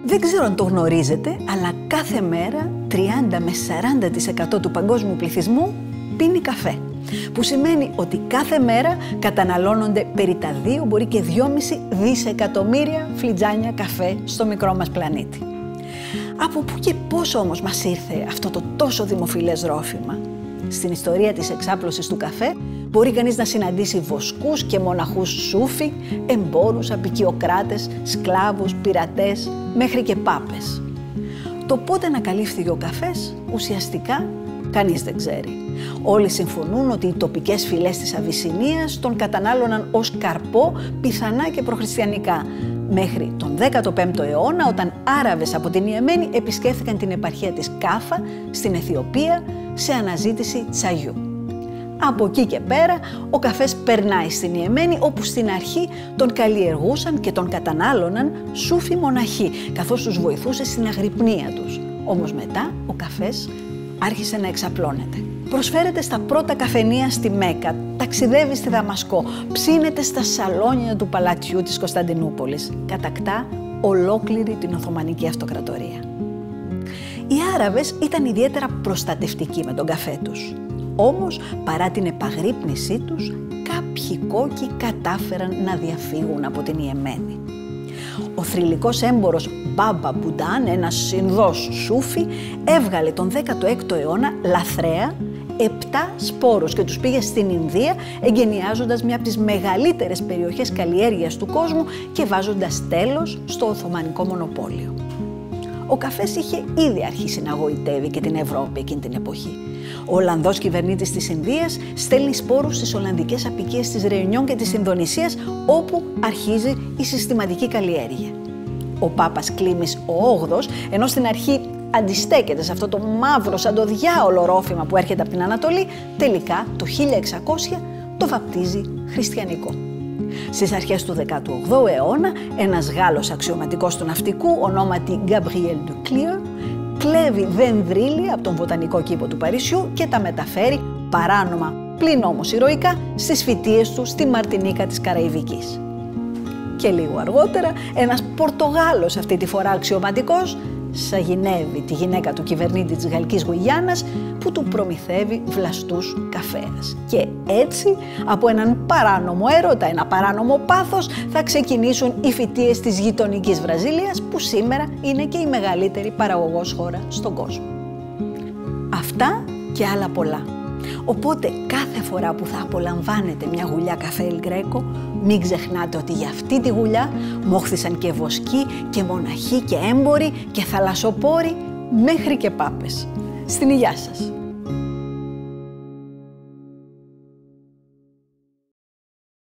Δεν ξέρω αν το γνωρίζετε, αλλά κάθε μέρα 30 με 40% του παγκόσμιου πληθυσμού πίνει καφέ. Που σημαίνει ότι κάθε μέρα καταναλώνονται περί τα 2, μπορεί και 2,5 δισεκατομμύρια φλιτζάνια καφέ στο μικρό μας πλανήτη. Από πού και πώς όμως μας ήρθε αυτό το τόσο δημοφιλές ρόφημα? Στην ιστορία της εξάπλωσης του καφέ μπορεί κανείς να συναντήσει βοσκούς και μοναχούς σούφι, εμπόρους, αποικιοκράτες, σκλάβους, πειρατές, μέχρι και πάπες. Το πότε ανακαλύφθηκε ο καφές, ουσιαστικά κανείς δεν ξέρει. Όλοι συμφωνούν ότι οι τοπικές φυλές της Αβυσσινίας τον κατανάλωναν ως καρπό, πιθανά και προχριστιανικά, μέχρι τον 15ο αιώνα, όταν Άραβες από την Ιεμένη επισκέφθηκαν την επαρχία της Κάφα στην Αιθιοπία σε αναζήτηση τσαγιού. Από εκεί και πέρα ο καφές περνάει στην Ιεμένη, όπου στην αρχή τον καλλιεργούσαν και τον κατανάλωναν σούφι μοναχοί, καθώς τους βοηθούσε στην αγρυπνία τους. Όμως μετά ο καφές άρχισε να εξαπλώνεται. Προσφέρεται στα πρώτα καφενεία στη Μέκα, ταξιδεύει στη Δαμασκό, ψήνεται στα σαλόνια του παλατιού της Κωνσταντινούπολης. Κατακτά ολόκληρη την Οθωμανική Αυτοκρατορία. Οι Άραβες ήταν ιδιαίτερα προστατευτικοί με τον καφέ τους. Όμως, παρά την επαγρύπνησή τους, κάποιοι κόκκι κατάφεραν να διαφύγουν από την Ιεμένη. Ο θρυλικός έμπορος Μπάμπα Μπουντάν, ένας Ινδός σούφι, έβγαλε τον 16ο αιώνα λαθρέα 7 σπόρους και τους πήγε στην Ινδία, εγκαινιάζοντας μια από τις μεγαλύτερες περιοχές καλλιέργειας του κόσμου και βάζοντας τέλος στο Οθωμανικό μονοπόλιο. Ο καφές είχε ήδη αρχίσει να γοητεύει και την Ευρώπη εκείνη την εποχή. Ο Ολλανδός κυβερνήτης της Ινδίας στέλνει σπόρους στις Ολλανδικές αποικίες της Ρεουνιόν και της Ινδονησίας, όπου αρχίζει η συστηματική καλλιέργεια. Ο Πάπας Κλίμης ο 8ος, ενώ στην αρχή αντιστέκεται σε αυτό το μαύρο σαν το διάολο ρόφημα που έρχεται από την Ανατολή, τελικά το 1600 το βαπτίζει χριστιανικό. Στις αρχές του 18ου αιώνα, ένας Γάλλος αξιωματικός του ναυτικού, ονόματι Γκαμπριέλ ντου Κλίερ, κλέβει δενδρύλια από τον βοτανικό κήπο του Παρισιού και τα μεταφέρει παράνομα, πλην όμως ηρωικά, στις φοιτίες του στη Μαρτινίκα της Καραϊβικής. Και λίγο αργότερα, ένας Πορτογάλος, αυτή τη φορά αξιωματικός, σαγηνεύει τη γυναίκα του κυβερνήτη της Γαλλικής Γουιάννας, που του προμηθεύει βλαστούς καφέας. Και έτσι, από έναν παράνομο έρωτα, ένα παράνομο πάθος, θα ξεκινήσουν οι φοιτίες της γειτονικής Βραζίλιας, που σήμερα είναι και η μεγαλύτερη παραγωγός χώρα στον κόσμο. Αυτά και άλλα πολλά. Οπότε κάθε φορά που θα απολαμβάνετε μια γουλιά καφέ El Greco, μην ξεχνάτε ότι για αυτή τη γουλιά μόχθησαν και βοσκοί και μοναχοί και έμποροι και θαλασσοπόροι μέχρι και πάπες. Στην υγειά σας!